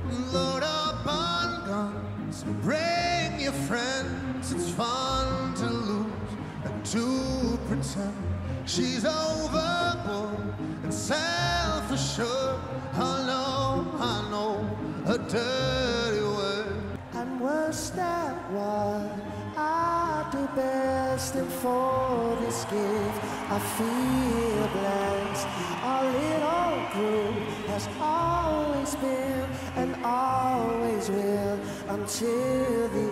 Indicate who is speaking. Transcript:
Speaker 1: Load up on guns, bring your friends. It's fun to lose and to pretend. She's overboard and self-assured. I know, a dirty word. And worse than what I do best, and for this gift I feel blessed. Our little group has always been and always will until the